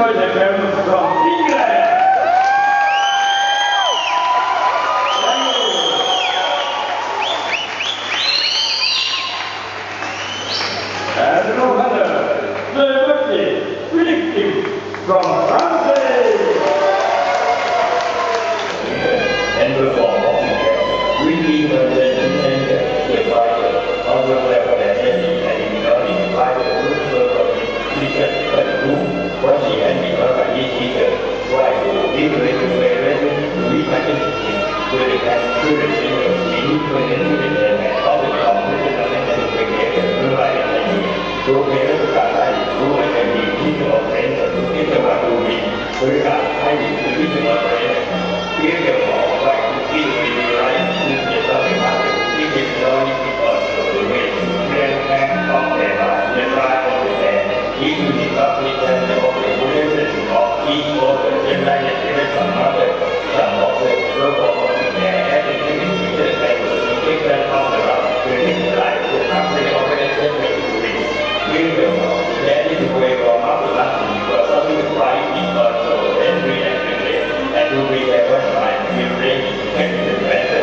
enjoy the film from England. And no wonder, the birthday victim from France. And perform really representing the fighter, also level and economic fighter, because the room was the enemy of the teacher, why you liberate the parent, we might be very and good in and all the competition and the right so parents are like who can be people of friends to get the one who be very hard, I need to be the friend. Give them all right to see the right to get something out of it. Give them all because of the way their hands of their right of the land. Even the public and the population of each other, the United States of Mother, some of the global of their everything is just that take that off the rock. We need to like the public organization to reach. Give them all. That is the way from our last because something is right because of every and to be there when I will bring the better.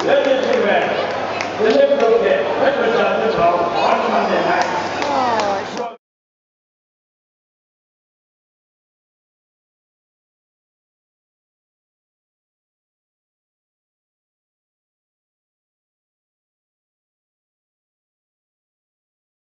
Ladies and gentlemen, the left row there, representative of